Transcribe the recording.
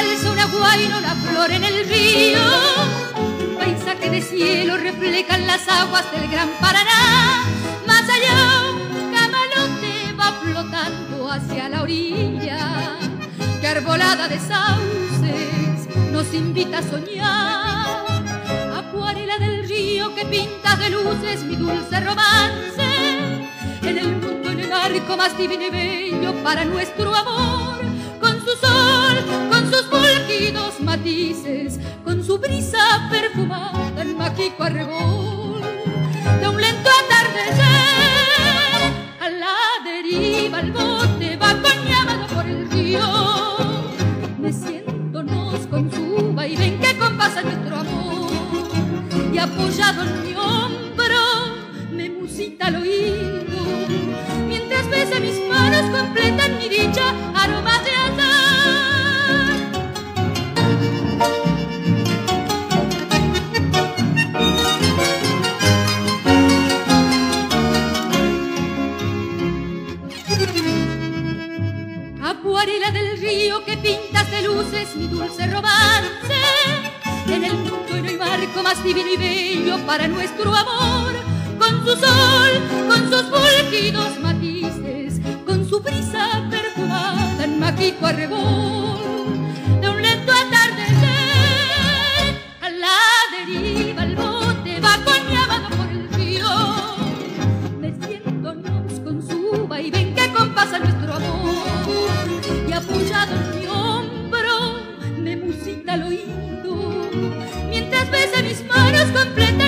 alza una guaina, una flor en el río. Un paisaje de cielo reflejan las aguas del gran Paraná. Más allá un camalote va flotando hacia la orilla, que arbolada de sauces nos invita a soñar. Acuarela del río que pintas de luces mi dulce romance. En el mundo, en el arco más divino y bello para nuestro amor, con su sol, con sus fulgidos matices, con su brisa perfumada en mágico arrebol de un lento atardecer. A la deriva el bote va coñado por el río, meciéndonos con su vaivén que compasa nuestro amor, y apoyado en mi hombro me musita al oído, mientras besa mis manos completan mi dicha, aromas de azahar. Acuarela del río que pintas de luces mi dulce romance. En el mundo no hay marco más divino y bello para nuestro amor, con su sol, con sus fulgidos matices, con su brisa perfumada en mágico arrebol de un lento atardecer. A la deriva el bote va coñado por el río, meciéndonos con su vaivén que compasa nuestro amor, y apoyado en mi hombro me musita al oído, mientras besa mis manos completas